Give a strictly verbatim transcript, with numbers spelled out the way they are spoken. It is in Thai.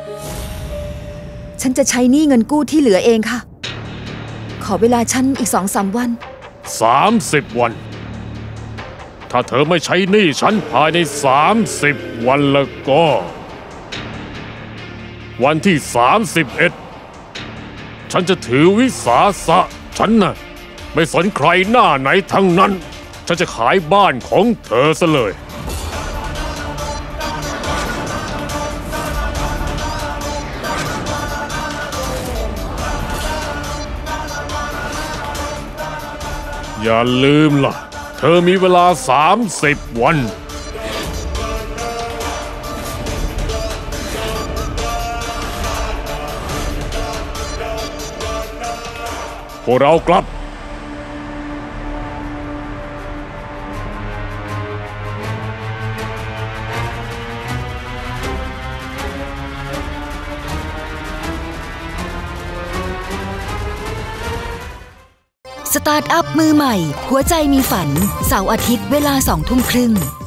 ฉันจะใช้หนี้เงินกู้ที่เหลือเองค่ะขอเวลาฉันอีกสองสามวันสามสิบวันถ้าเธอไม่ใช้หนี้ฉันภายในสามสิบวันแล้วก็วันที่สามสิบเอ็ดฉันจะถือวิสาสะฉันน่ะไม่สนใครหน้าไหนทั้งนั้นฉันจะขายบ้านของเธอซะเลยอย่าลืมล่ะเธอมีเวลาสามสิบวันพวกเรากลับสตาร์ทอัพมือใหม่หัวใจมีฝันเสาร์อาทิตย์เวลาสองทุ่มครึ่ง